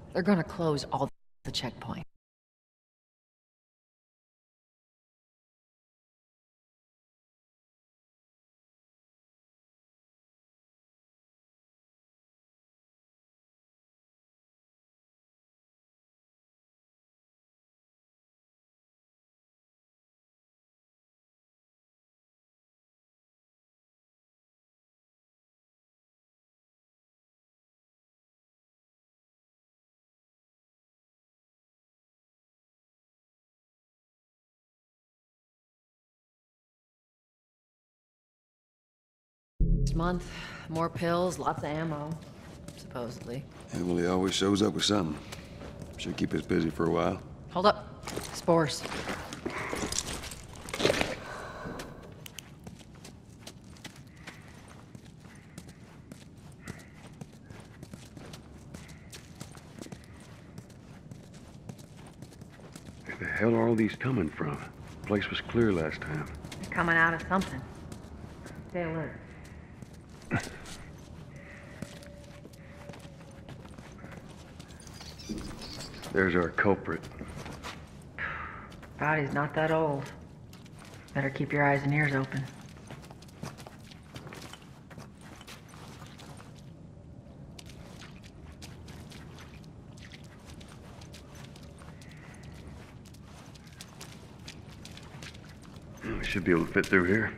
They're gonna close all the checkpoints. Next month, more pills, lots of ammo, supposedly. Emily always shows up with something. Should keep us busy for a while. Hold up. Spores. Where the hell are all these coming from? The place was clear last time. They're coming out of something. Stay alert. There's our culprit. Body's not that old. Better keep your eyes and ears open. We should be able to fit through here.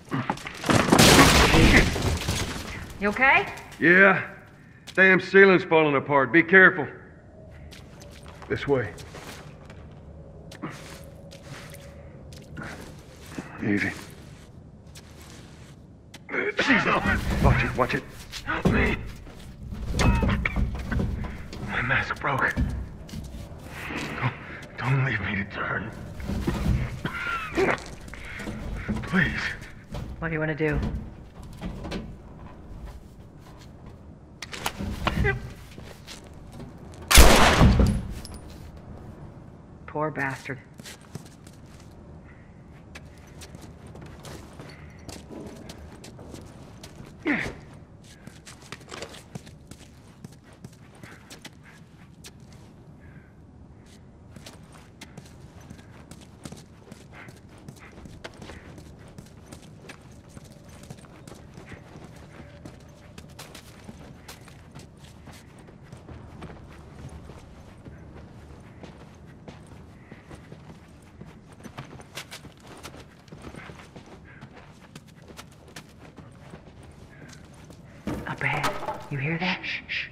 You okay? Yeah. Damn ceiling's falling apart. Be careful. This way. Easy. Watch it, watch it. Help me. My mask broke. Don't leave me to turn. Please. What do you want to do? Poor bastard. Up ahead. You hear that? Shh, shh.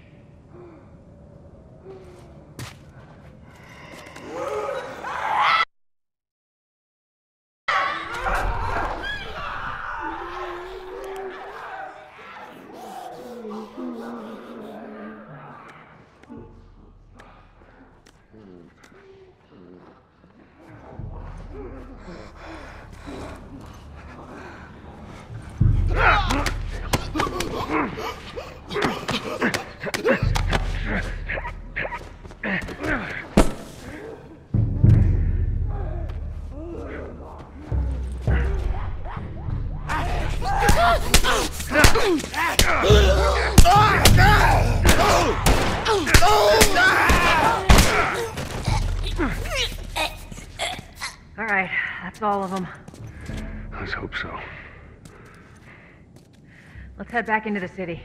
All right, that's all of them. Let's hope so. Let's head back into the city.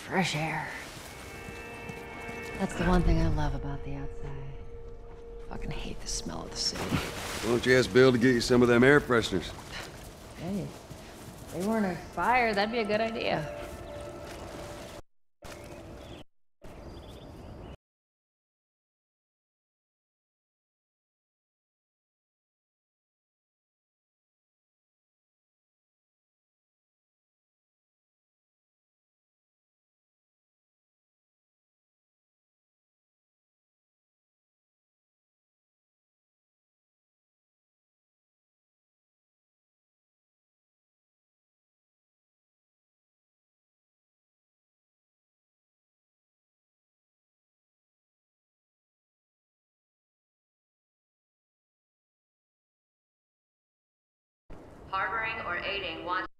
fresh air. That's the one thing I love about the outside. Fucking hate the smell of the city. Why don't you ask Bill to get you some of them air fresheners? Hey, if they weren't expired, that'd be a good idea. Harboring or aiding wanted.